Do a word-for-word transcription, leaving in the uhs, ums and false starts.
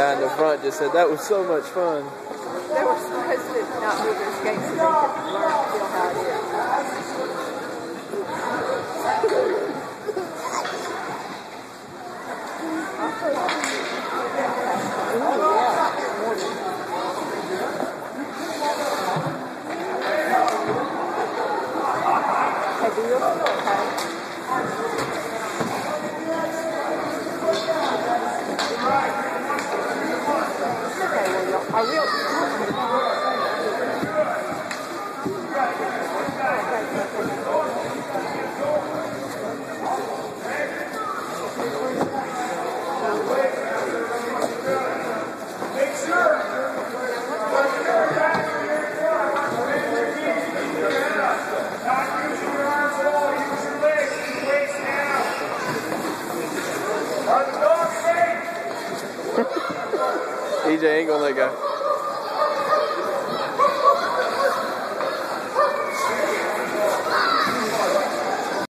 guy in the front just said that was so much fun. They were supposed to not move their skates so they could learn to feel how it is. Hey, do you feel okay? I will. Make sure. Not using your arms at all. Use your legs. Keep your weights down. Are the dogs safe? E J ain't gonna let go.